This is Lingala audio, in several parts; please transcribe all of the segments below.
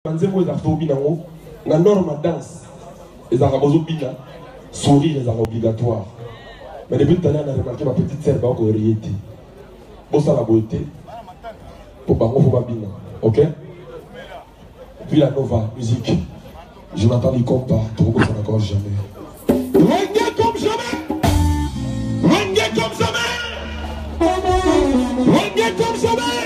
Nzembo ezaka tobina ngo na norme danse ezaka bozobina sourire ezaka obligatoire. Mais depuis tout à l'heure on a remarqué ma petite sœur ba ko riete. Bossa la beauté. Pour bango faut babina. OK? Puis la nova musique. Je m'attends y compte pas, trop ça n'accorde jamais. Renge comme jamais. Renge comme jamais. Renge comme jamais.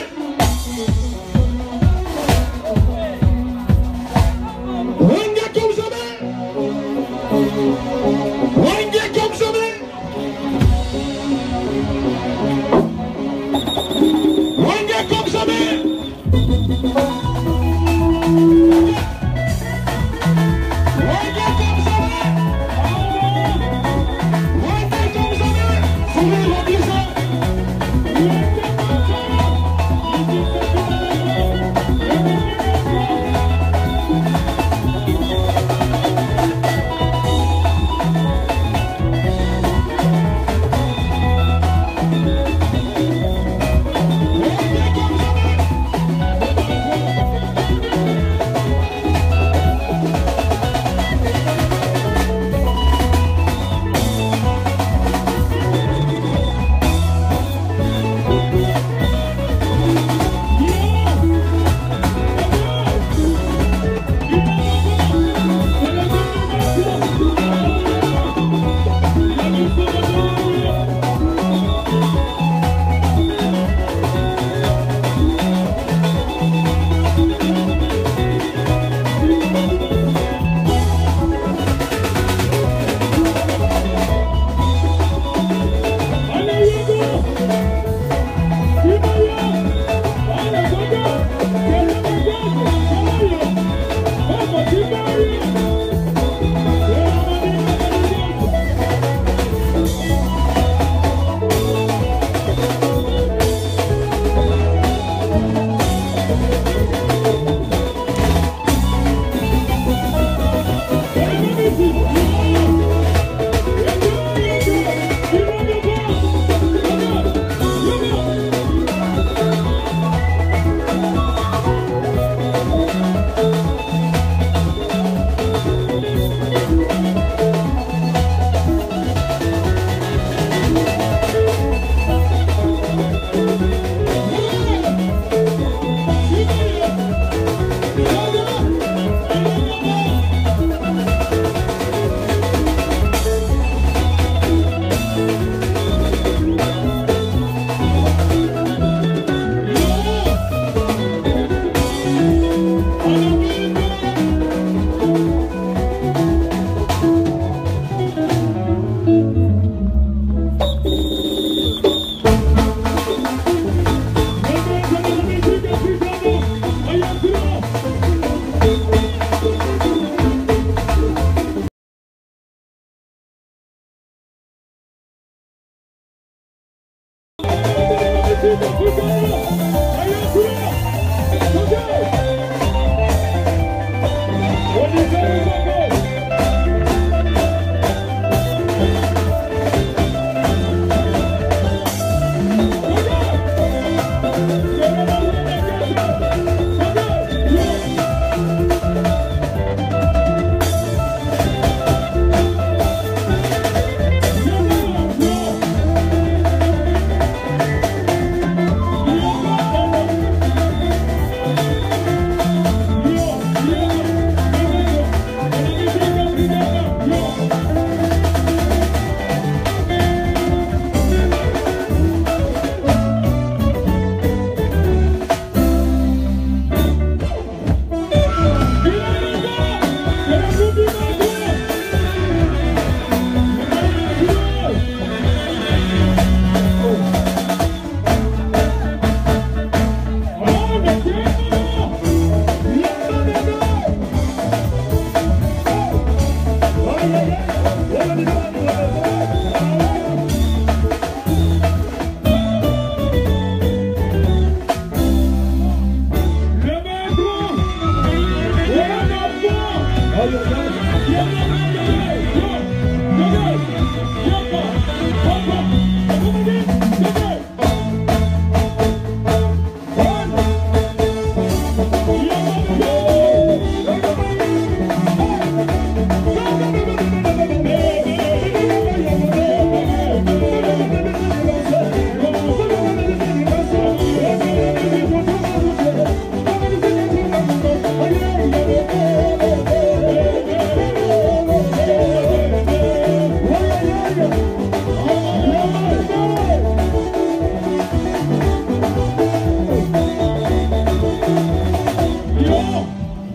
Yeah.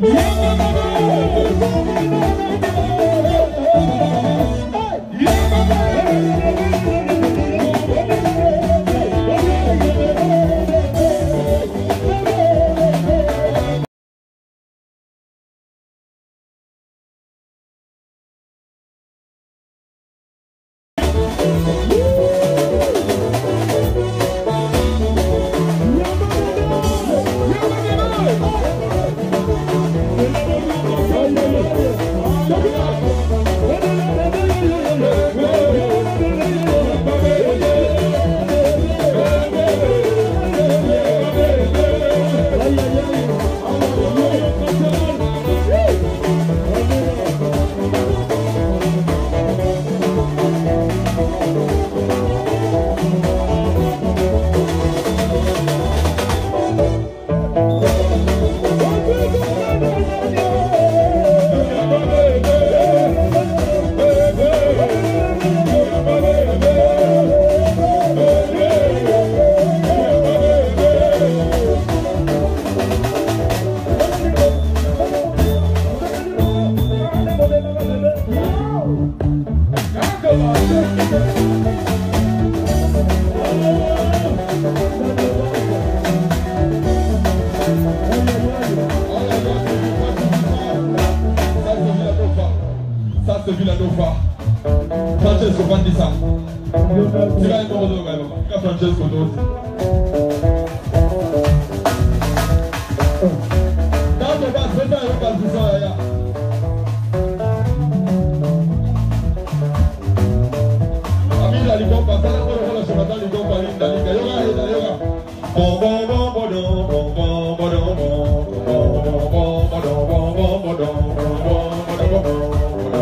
Francesco Pandisa. Tirai mo do ga ba. Ka Francesco do. Dato ba seta yo ba sisa ya. Amira li kompa sala ko ko so mata li kompa li ndaliga yoga heda yoga. Bo bo bo bo do bo bo bo do bo bo bo bo do bo bo bo do bo bo bo.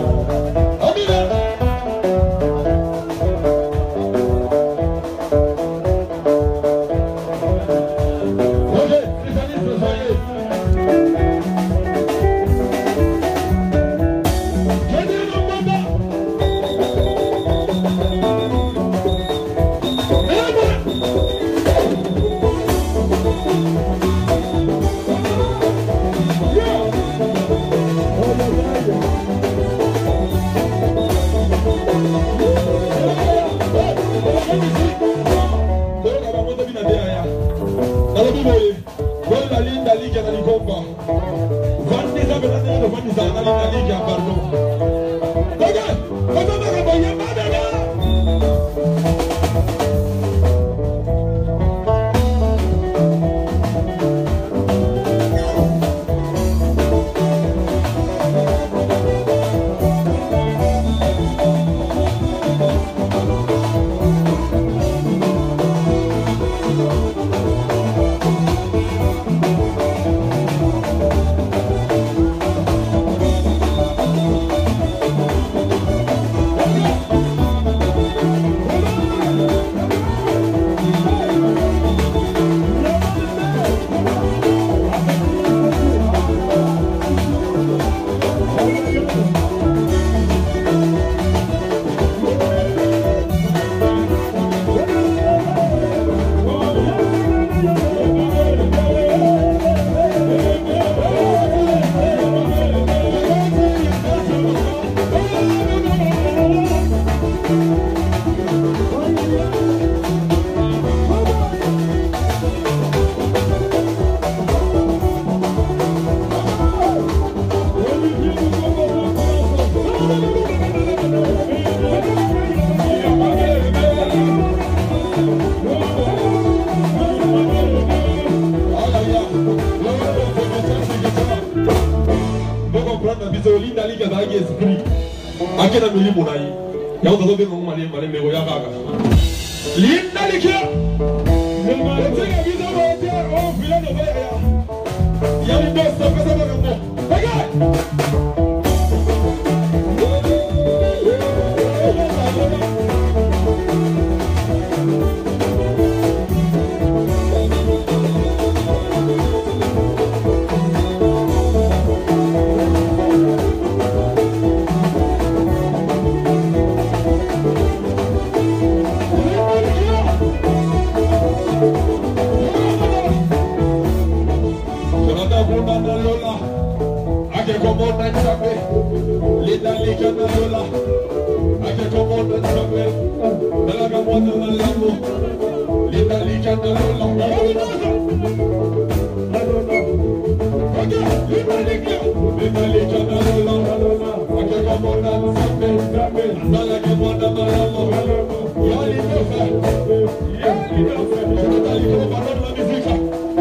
Akena milimu na hii ya utazobe ngoma mali mego ya kaka linda likia ntenga bizo wote au vile ndo ya ndo pesa baka ngo baka Lola Ake komona nchabe, Linda Lika na Lola. Ake komona nchabe, Nalaga mwana na Lambo. Linda Lika na Lola. Ake Linda Lika na Lola. Ake komona nchabe, Nalaga mwana na Lambo. Yali dofe, Yali dofe. Nalaga mwana na mizika.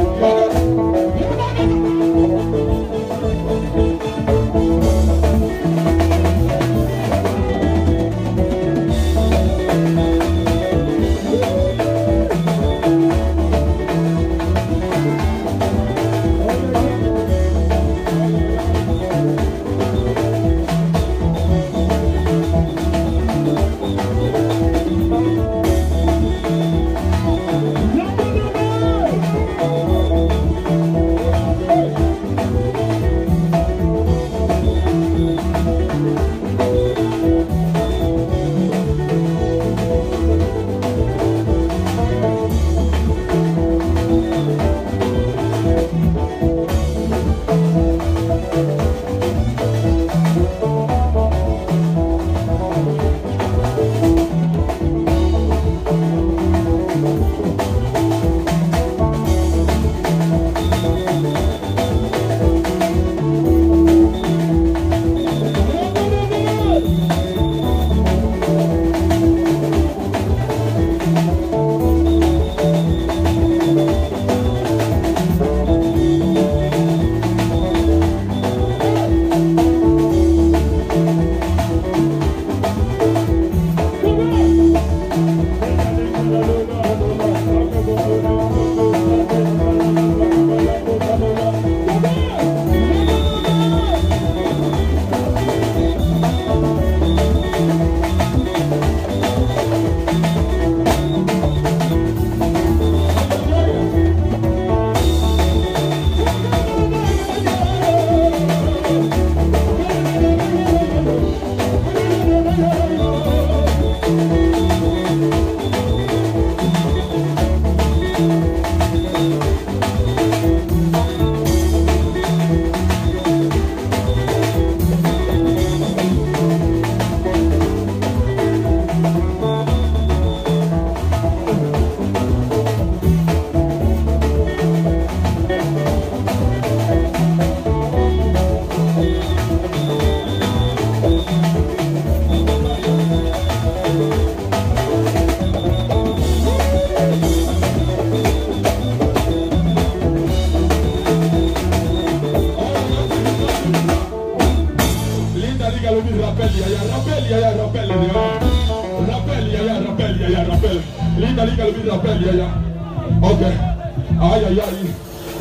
Rappel. Linda Liga le vide rappel, yaya. Ok. Aïe aïe aïe.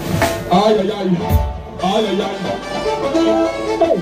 Aïe aïe aïe. Aïe aïe aïe.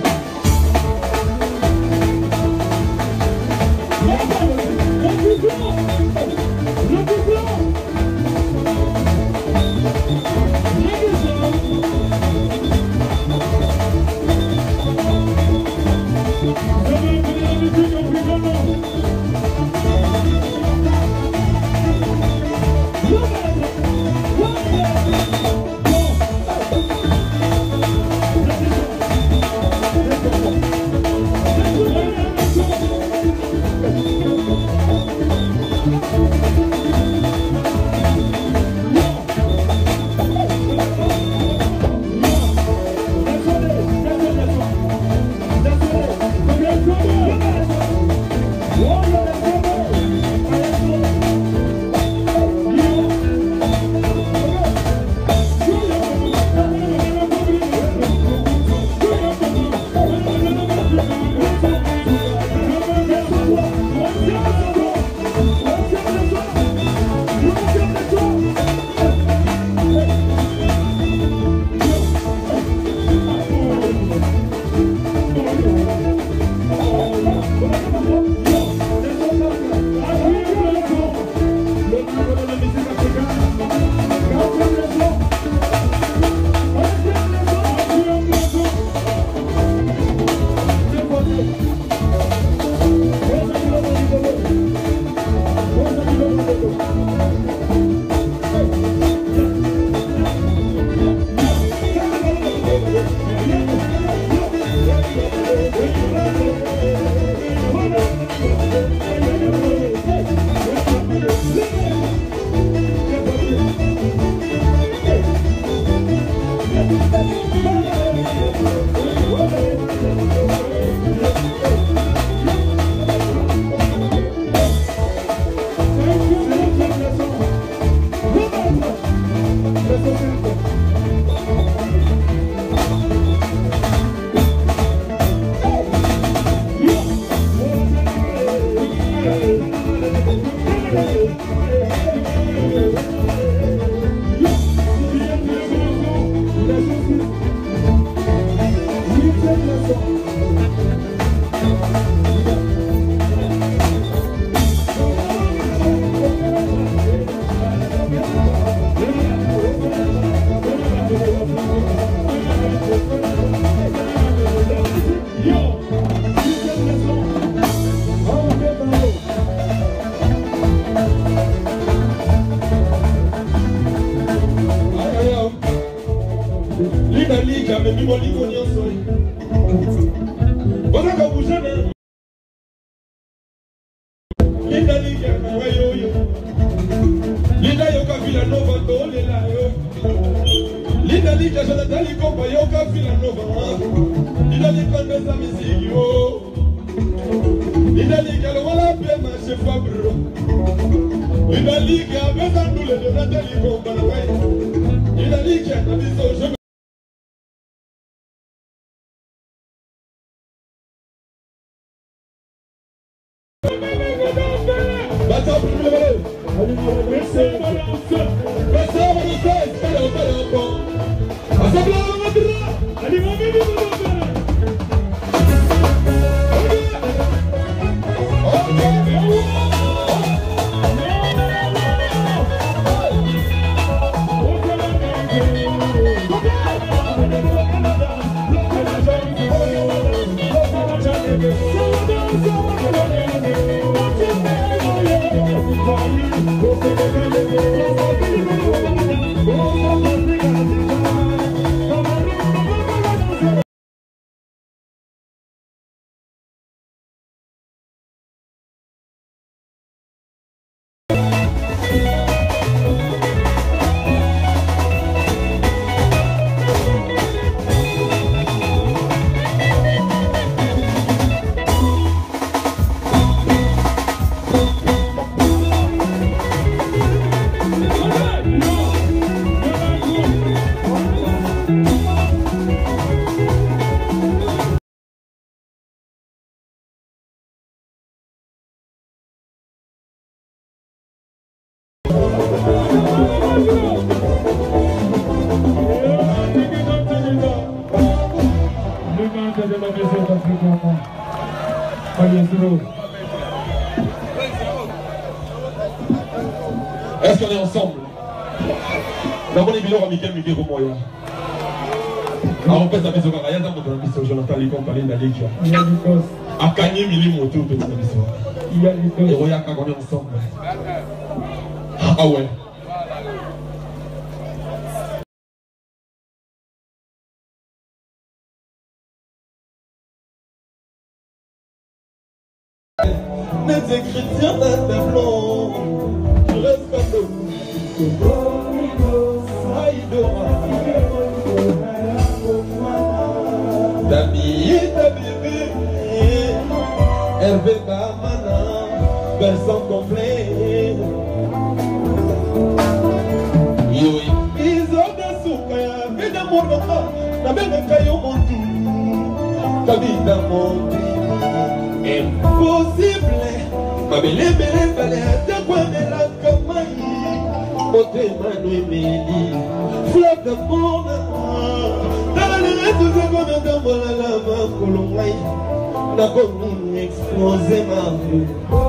Est-ce qu'on est ensemble? D'abord, les bilans Michael Miguel Moya. Alors, on peut s'amuser au Canada, dans notre ambition, Jonathan Licon, parler d'Alekia. Il y a du cos. À Kanye Mili Moto, petit ambition. Il y a du cos. Et Roya, quand on est ensemble. Ah ouais. Les chrétiens d'un tableau, reste pas de Dami, bébé, Hervé Bamana, versant complet. Yoi, ils ont des soukaya, mais d'amour d'enfant, la même caillou mon tout, ta vie d'amour. Impossible, ma belle belle belle, de quoi me la camaille, beauté manueli, fleur de monde, dans les restes de comme dans mon lama colombaï, n'a pas explosé ma vie.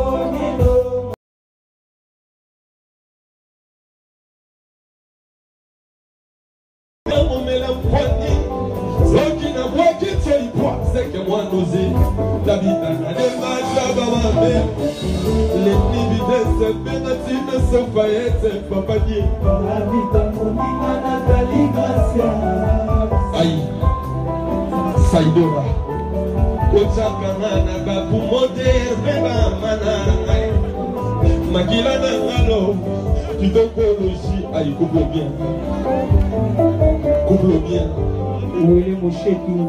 C'est que moi n'osais la vie d'un animal, les dividendes se pénatines se faillent, c'est pas pas dire. La vie d'un animal, Nathalie Gracia. Aïe, Saïdora. Kochakana naga pour monter, beba manana. Makila nangalo, tu te cologies, aïe, couple bien. Couple bien. Oui, mon chéri.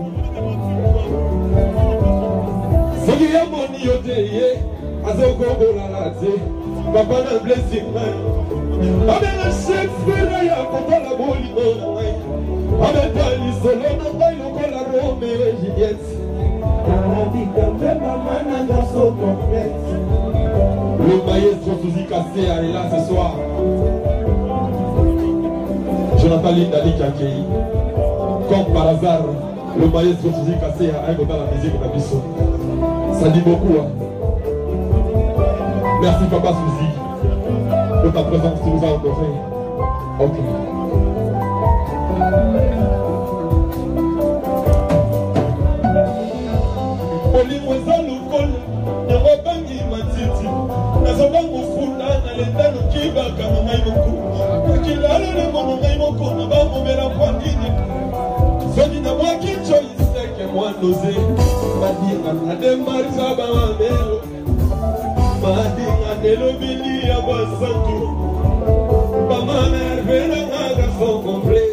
C'est qu'il y a mon yoté, Azoko Bolalate, Papa n'a blessé. Avec le Shakespeare, il y a pas la bolie. Avec Dali Solo, n'a pas eu encore la Romeo et Juliette. La vie comme maman n'a pas son complète. Le maestro Suzy Kassé est là ce soir. Jonathan Lindali Kakei, comme par hasard. Le maestro Suzy Kassé a un côté à la musique de la mission. Ça dit beaucoup. Hein. Merci Papa Suzy pour ta présence, tu nous as honoré. Ok. Olingo eza lokola yakobangi matiti nazoba mofunda na leta lokibaka na ngai moko okilala na mono ngai moko na bamomela kwa nini soki na mwaki coiseke mwanoze madinga na demarisa bamamelo madinga nelobili ya basantu bamamervelanga garçon complet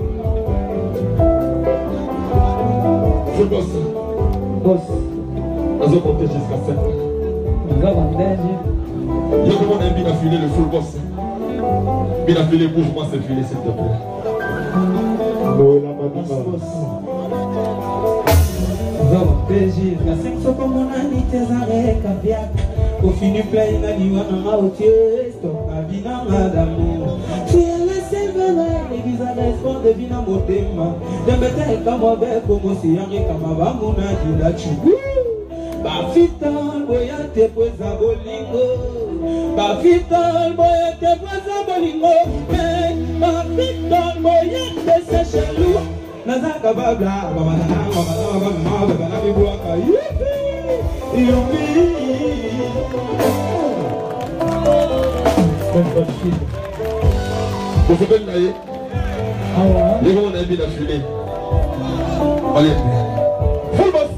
je bosse. Boss. On va monter jusqu'à 7. On va monter. Il y a comment on aime bien filer le full boss. Bien filer, bouge-moi ce filet s'il te plaît. On va monter jusqu'à 5. So comme on a mis tes arrêts cardiaques. Au fini plein, il a dit on a ôté. Stop, la vie n'a pas d'amour. Tu es laissé venir, les visages sont devenus à mon thème. De mettre comme un verre, comme si on est comme un bambou, on a dit là-dessus. Bafitan, boyate, poisa bolingo. Bafitan, boyate, poisa bolingo. Mais, bafitan, boyate, c'est chelou. Nazaka babla, babana, babana, bibuaka, yipi, yumi. Vous pouvez le nailler. Les gens ont envie d'affiler. Allez. Full boss.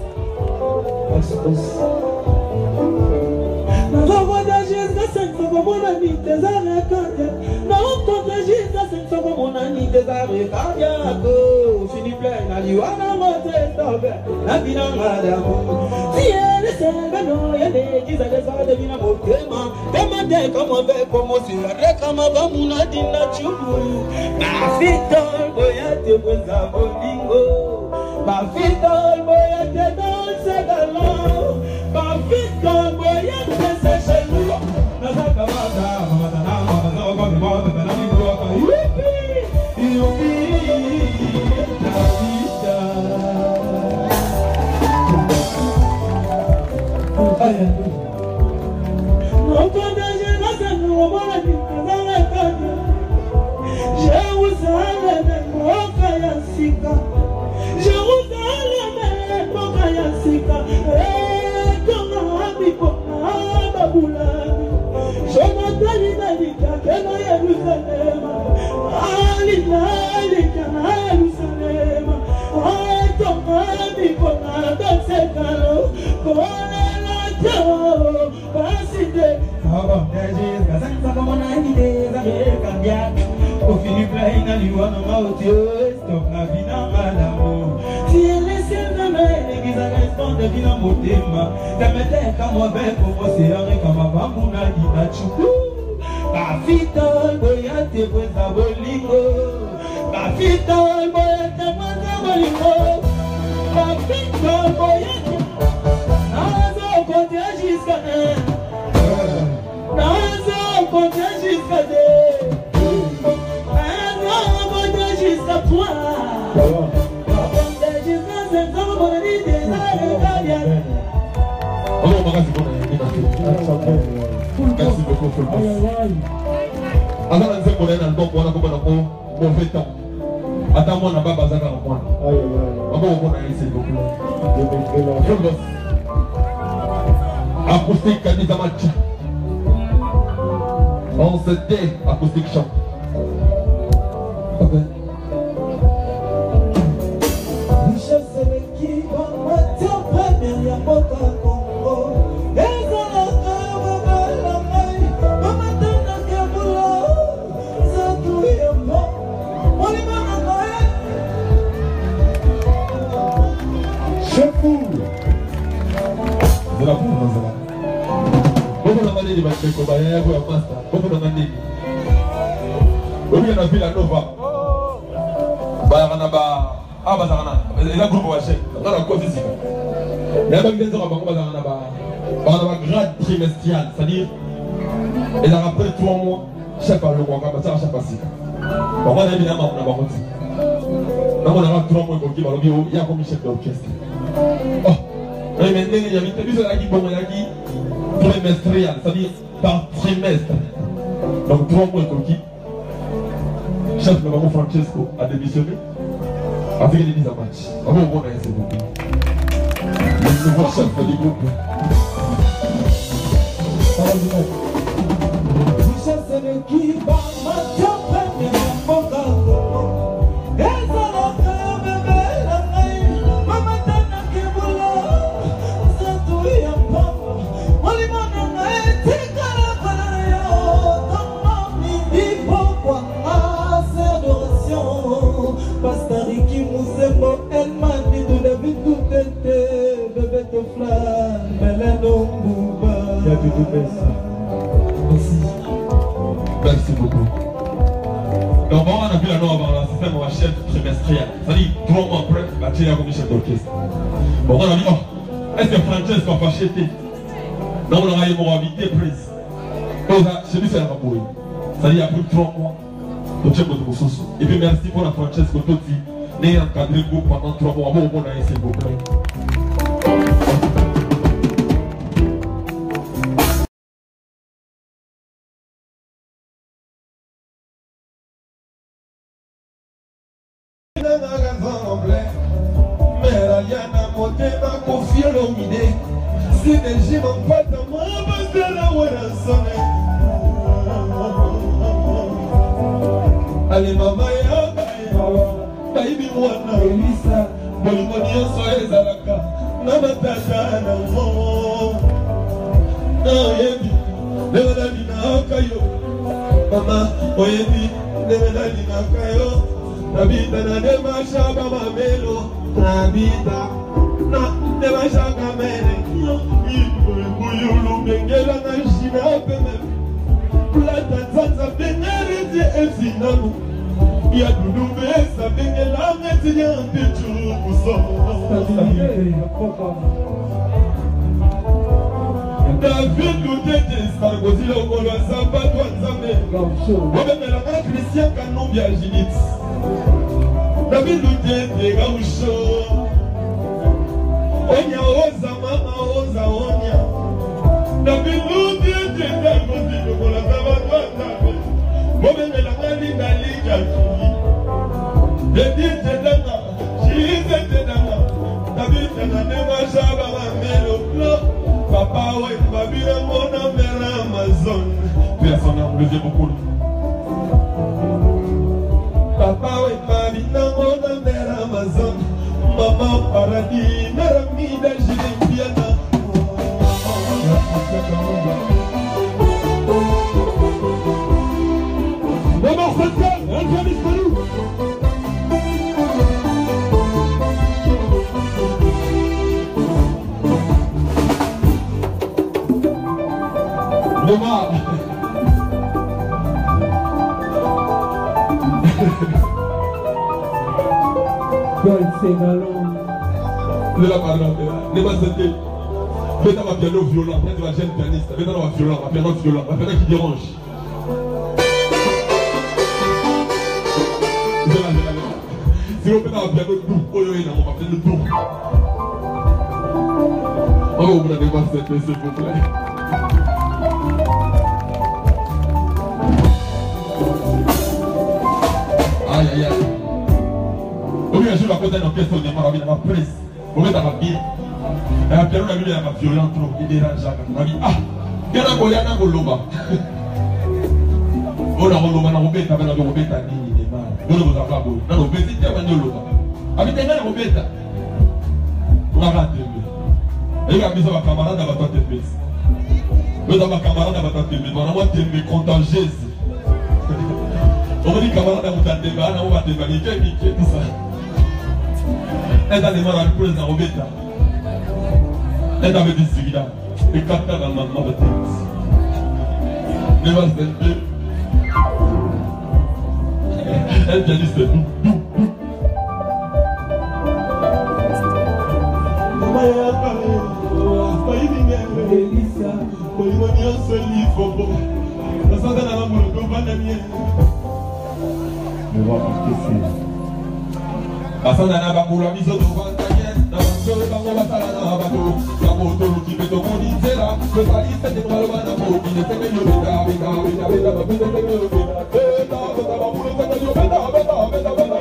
Nous avons d'agir de 5 secondes, mon ami, des arrêts cardiaques. Nous avons d'agir de 5 secondes, mon ami, des arrêts cardiaques. Fini plein, la liouana, mon tête, la vie n'a pas d'amour. Si elle est seule, non, il y a des qui s'en devine à mon thème. Demandez comment on fait, comment c'est la réclame avant mon adina tchoubou. Ma fille dans le boyate, vous avez bingo. Ma fille dans le boyate, dans ce galon. Ma fille dans le boyate, c'est chez nous. Nazaka bada, mamadana, mamadana, mamadana, mamadana, youpi, youpi, la vida. Non, quand j'ai la scène, on va la dire, dans la cagne. Jérusalem, mon kayasika. Jérusalem, mon kayasika. Eh, comme un amigo, un baboulani. Je m'attends à l'Italie, à Jérusalem. Alina, Alina, Jérusalem. Eh, comme un amigo, un dansekalo. Au fini plein, il a dit on a ôté, stop la vie n'a pas d'amour. Si elle est seule de main, l'église a répondu de vie dans mon thème. T'as mis comme un bel pour moi, c'est un comme un bambou n'a dit la choukou. Ma fille dans le boyate, pour sa bolingo. Ma fille dans le boyate, pour sa bolingo. Ma fille dans le boyate. Nazo compter jusqu'à 1. Nazo compter jusqu'à 2. Nazo compter jusqu'à 3. Compter jusqu'à 5. On va dire des arrêts. Alors, on va rester comme merci beaucoup, full boss. Alors, on a dit qu'on est dans le bon point, on a mauvais temps. Attends, moi, on n'a pas besoin d'un point. On va ici, beaucoup. Full boss. Acoustique Kanisa Match. On se dit acoustique chant. Ok. C'est la boue, c'est là. Beaucoup d'entre les bâtiments, il y a un master. Beaucoup d'entre les. Oui, il y a la ville à Nova. Ah, bah, ça il y a un groupe de chaîne. On a la cause ici. Il y a un grade trimestriel, c'est-à-dire, il y a après 3 mois, chaque fois le mois, chaque fois. On va évidemment, on a on a 3 mois pour qu'il y a comme chef d'orchestre. Oh, mais maintenant, il y a une trimestriel, c'est-à-dire par trimestre. Donc 3 mois pour qui chef de maman Francesco a démissionné. Avec les mises à match. Avant, on a essayé beaucoup. Le nouveau chef du groupe. Elle m'a dit de la vie tout était bébé de flamme, mais elle non bouba. Il y a tout ça. Merci. Merci beaucoup. Donc on a vu la norme dans le système de chef trimestriel. C'est-à-dire 3 mois après, la télé a commis chef d'orchestre. Bon, on a dit, oh, est-ce que Francesco a pas acheté? Donc on a eu mon invité prise. Chez lui c'est la rabouille. C'est-à-dire après 3 mois, le chef de Moussousou. Et puis merci pour la Francesco Totti. Né encadré le groupe pendant 3 mois. Bon, on a essayé beaucoup. Allez maman baby mwana Elisa bolingo nyonso ezalaka na batata na mo oyebi ndenge nalinaka yo mama oyebi ndenge nalinaka yo nabita na demasha bamamelo nabita na demasha kamere buyulu bengela na shina peme plata nzanza bengerezi efinanu ya dudube sabenge la metinya mpichu kuso David Lutete sargozi la okolo sabato nzambe wabemela kana Christian Kanumbi ya Jinit David Lutete gausho onya oza mama oza onya David Lutete sargozi la okolo sabato nzambe wabemela kana Linda Dedi tedanga, chize tedanga, David tedanga mashaba mamelo, Papa we babira mona mera Amazon. Personne n'a levé beaucoup. Papa we babira mona mera Amazon. Maman paradis, mera mida jilimbiana. Maman Santal, un peu disparu. Maman. Ne la parole, ne m'a senté. Faites un piano violent, faites un jeune pianiste, faites un violent, un piano violent, un piano qui dérange. Si on fait un piano doux, on va faire le doux. On va ouvrir des masses, s'il vous plaît. Aïe aïe aïe. Au mieux, je vais raconter une orchestre de ma vie, dans ma presse. Au mieux, dans ma vie. Et la piano, la vie, elle m'a violent trop. Il dérange. Ma vie. Ah, il y a un goya, un goloba. On a un goloba, on a un goloba, on a un goloba. On a un goloba, on a un goloba. Avec un goloba. On a raté. Et il y a mis un camarade à votre tête. Vous avez un camarade à votre tête. On a un tête contagieuse. On va dire camarade à votre tête. On va te dire tout ça. Elle a démarré à l'épreuve dans Robeta. Elle avait dit celui-là. Et 4 ans dans ma maman de tête. Ne va se lever. Elle vient dire c'est tout. Basana na bakula miso to vantanye na bakolo bango basala na bato na moto lukibe to moni zela le balise de maloba na moki de teke yo beta beta beta beta beta beta yo beta beta beta babulo teke yo beta beta beta beta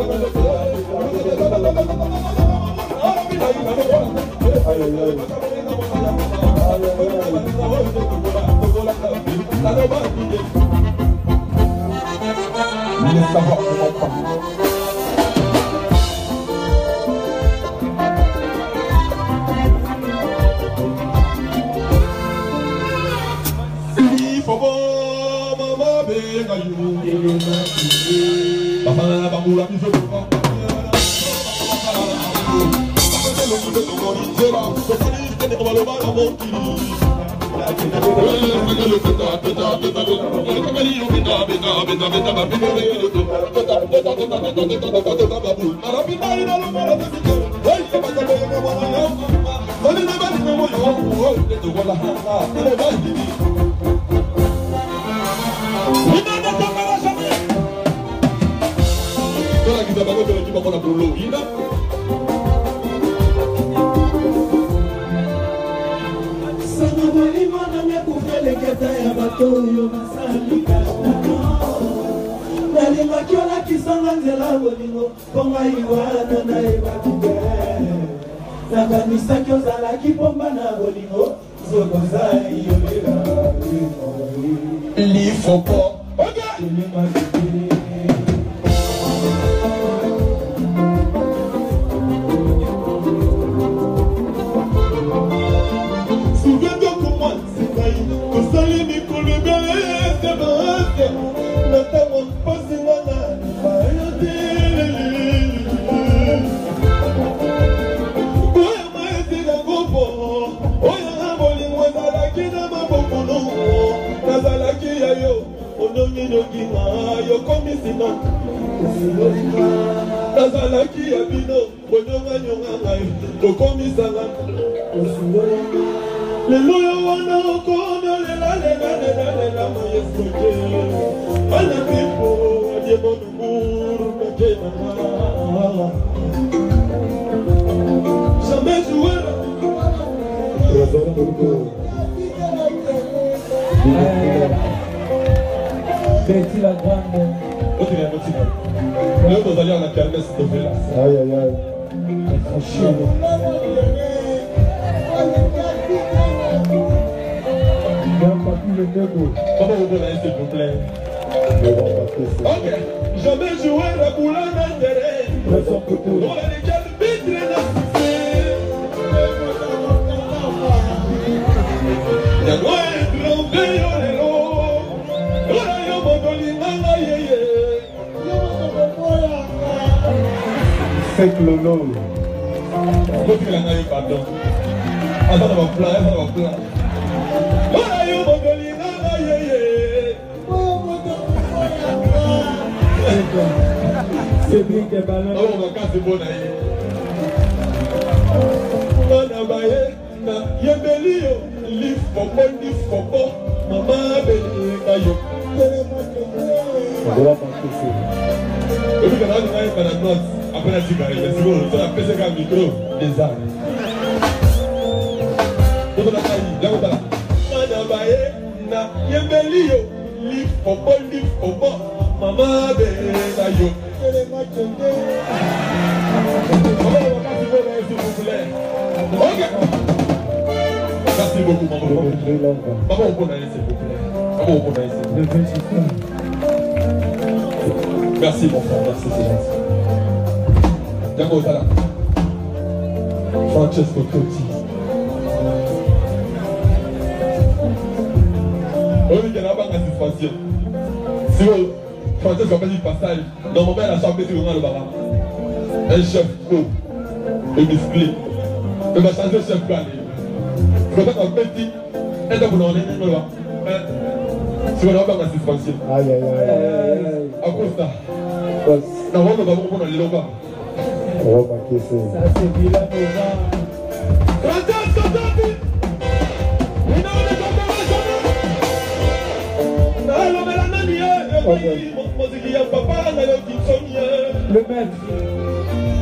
Betty la grande. Là, vous allez à la kermesse de Vélas. Aïe, aïe, aïe. Comment vous voulez, s'il vous plaît? Ok. Jamais joué la boule en intérêt. On a les calbitres et la ya no es trompe yo lelo. Ora yo modoli manga yeye. C'est que le nom. Faut que la naïe pardon. Attends, on va plein. Ora yo modoli manga yeye. C'est bien que ballon. Oh, on va casser bon aïe. On a baillé na yebelio. Live for Mama Beli Kayo. On va passer ça. Et puis, quand on a une note, après la cigarette, c'est bon, on a fait un micro des armes. On a failli, là, on a là. On a baillé, na yebelio. Live for Mama Beli Kayo. On va passer bon, s'il vous plaît. Ok. Merci beaucoup, maman. Maman, on peut aller, s'il vous plaît. Maman, on peut aller, s'il vous plaît. Merci, mon frère. Merci, c'est gentil. D'accord, ça là. Francesco Totti. Oui, il y a là-bas une suspension. Si vous, Francesco a fait du passage, normalement, elle a chambré sur le bras. Un chef pro et musclé. Il va changer le chef plané. Je vais faire petit, et donc on est là. Si on a pas ma suspension. Aïe, aïe, aïe. À cause de ça. Non, on va pas aller là-bas. On va marquer ça. Ça c'est bien là, le maître.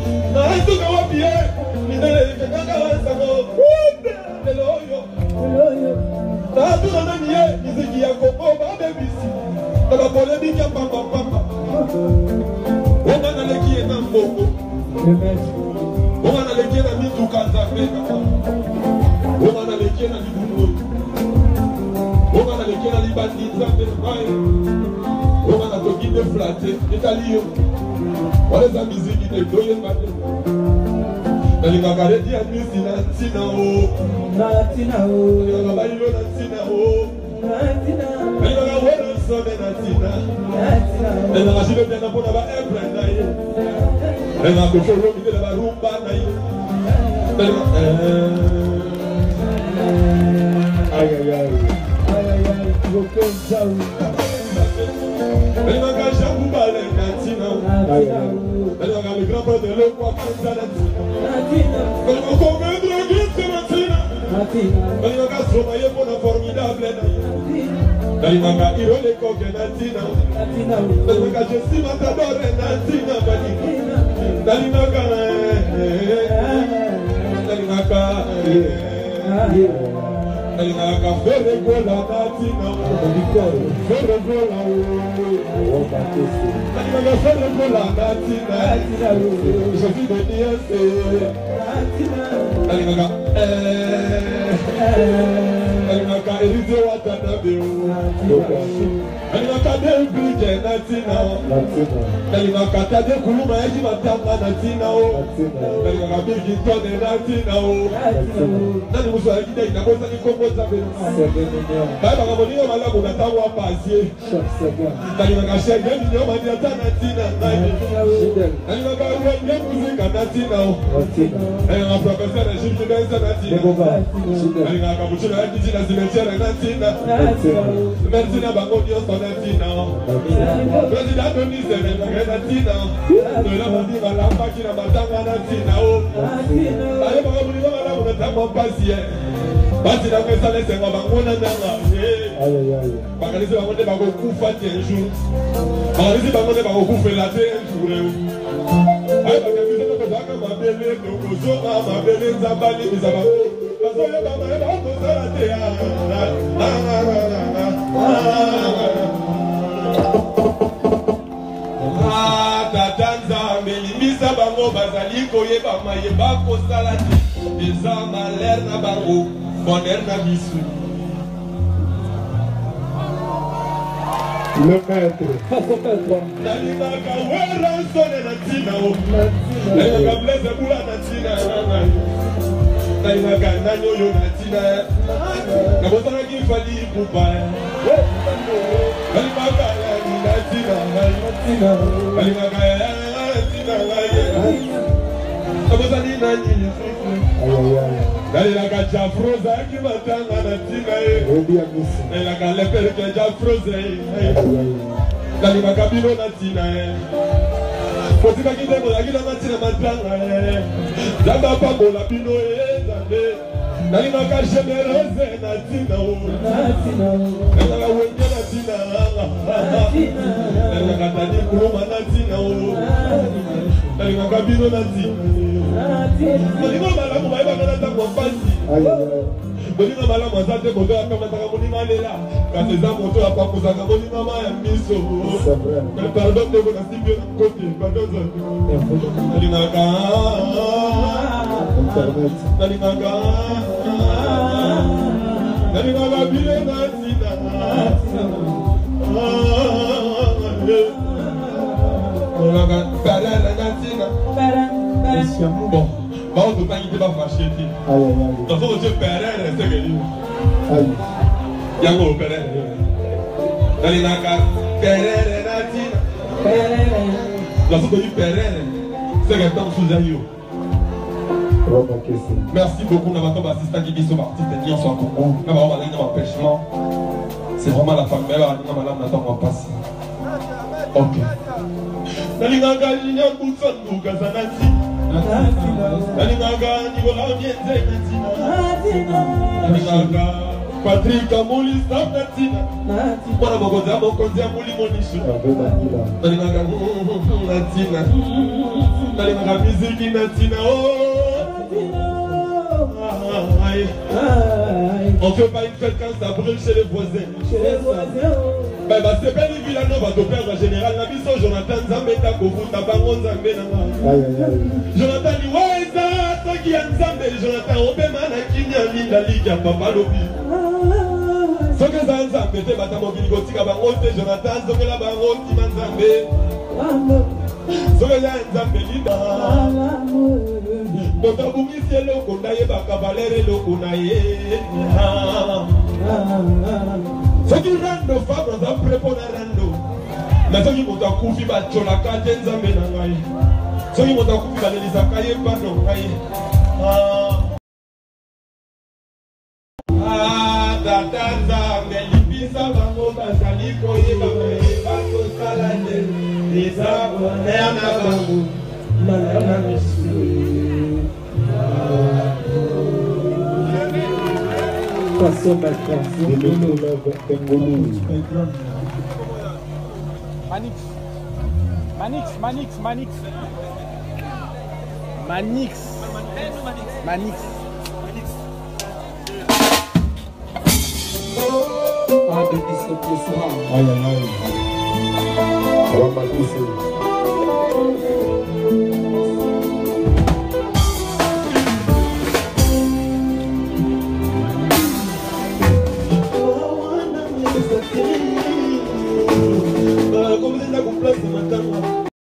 Merci beaucoup d'avoir été assistant qui vit sur l'artiste et sur Congo. Même avoir un empêchement. C'est vraiment la famille. Même avoir un attend on passe. Ok. Nalinganga linya kutsandu kazanati. Nalinganga nikola mienze katina. Nalinganga Patrick Amouli Natina. Pour la Bogoza, mon conseil Amouli Monishu. Natina. Natina musique Natina. On fait pas une fête quand ça brûle chez les voisins. Bah c'est pas une ville à Nova de perdre en général. La mission Jonathan Zambeta Kofuta Bangon Zambena. Jonathan Liwaisa, Taki Anzambe, Jonathan Obema Nakinya Minda Liga Papa Lobi. Ce que Zanzambe te bata mobile gotika bangote Jonathan Zongela Bangoti Manzambe. Ce que Zanzambe Linda. Dota Bumisi Loko Naye Baka Valere Loko Naye. Ce qui rend nos femmes dans un prépondant rando. Mais ce qui m'a coupi va Tcholaka Jenzambe Nangaye. Ce qui m'a coupi va Lelisa Kaye Panongaye. Tatanza, Melipisa, Bango, Basaliko, Yebame, Bango, Salade, Lisa, Nerna, Bango, Manana, Passons maintenant. Manix. Ah, de discipline. Aïe, aïe, aïe. On va pas pousser.